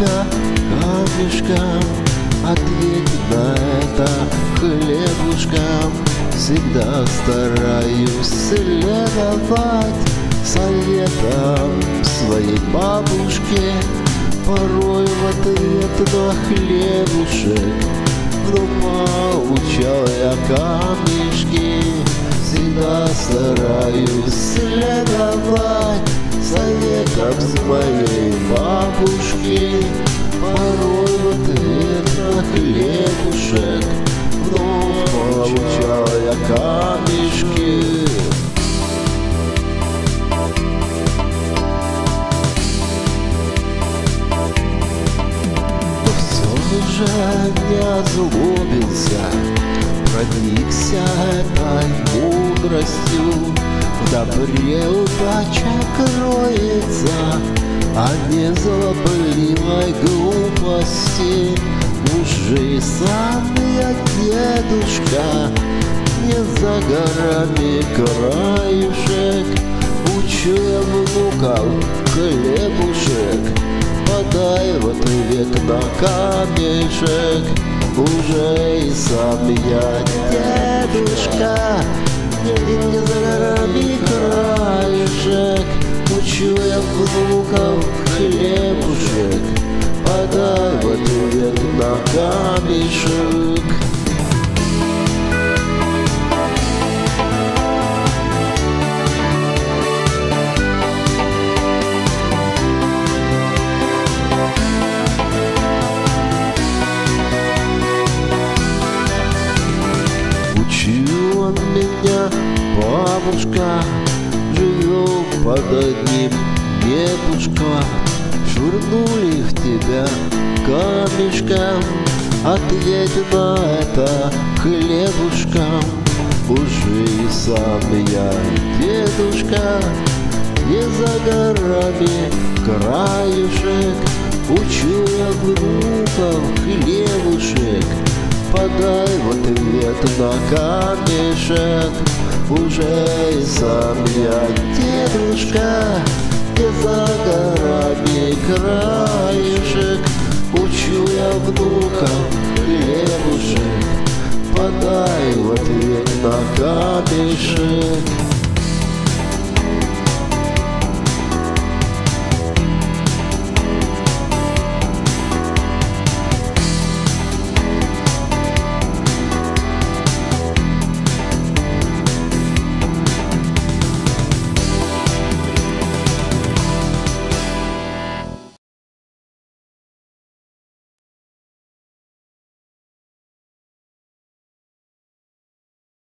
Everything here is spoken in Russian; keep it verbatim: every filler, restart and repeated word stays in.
тебя камешком, ответь на это хлебушком. Всегда стараюсь следовать советам своей бабушки, порой в ответ на хлебушек вдруг получал я камешки. Всегда стараюсь следовать советам своей бабушки, порой в ответ на хлебушек вновь получал я камешки. Уже не озлобился, проникся этой мудростью. В добре удача кроется, а не злобливой глупости. Уже и сам я дедушка, не за горами краюшек. Учу я внуков хлебушек, подай в ответ на камешек. Уже и сам я дедушка, не за горами краешек. Учу я внуков хлебушек, подай в ответ на камешек. Учила меня бабушка, живем под одним небушком. Швырнули в тебя камешком, ответь на это хлебушком. Уже и сам я дедушка, не за горами краюшек. Учу я внуков хлебушек, подай в ответ на камешек. Уже и сам я дедушка, не за горами краешек. Учу я внуков хлебушек, подай в ответ на камешек.